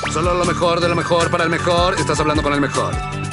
Solo lo mejor de lo mejor para el mejor. Estás hablando con el mejor.